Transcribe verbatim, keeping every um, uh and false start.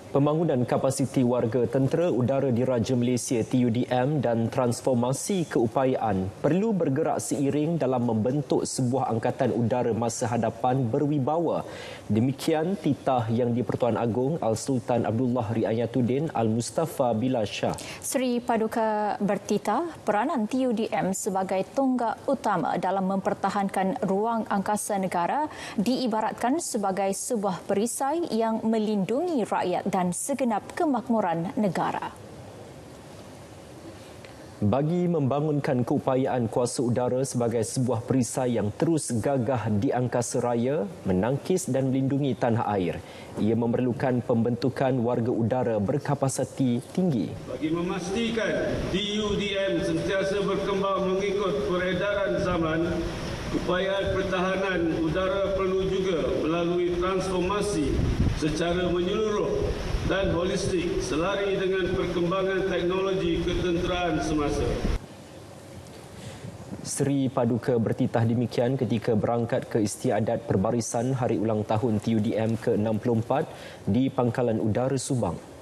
Pembangunan kapasiti warga Tentera Udara Diraja Malaysia T U D M dan transformasi keupayaan perlu bergerak seiring dalam membentuk sebuah angkatan udara masa hadapan berwibawa. Demikian titah yang di-Pertuan Agong Al-Sultan Abdullah Riayatuddin Al-Mustafa Bilal Shah. Seri Paduka bertitah peranan T U D M sebagai tonggak utama dalam mempertahankan ruang angkasa negara diibaratkan sebagai sebuah perisai yang melindungi rakyat dan dan segenap kemakmuran negara. Bagi membangunkan keupayaan kuasa udara sebagai sebuah perisai yang terus gagah di angkasa raya, menangkis dan melindungi tanah air, ia memerlukan pembentukan warga udara berkapasiti tinggi. Bagi memastikan T U D M sentiasa berkembang mengikut peredaran zaman, keupayaan pertahanan udara perlu juga melalui transformasi secara menyeluruh dan holistik selari dengan perkembangan teknologi ketenteraan semasa. Seri Paduka bertitah demikian ketika berangkat ke istiadat perbarisan Hari Ulang Tahun T U D M ke enam puluh empat di Pangkalan Udara Subang.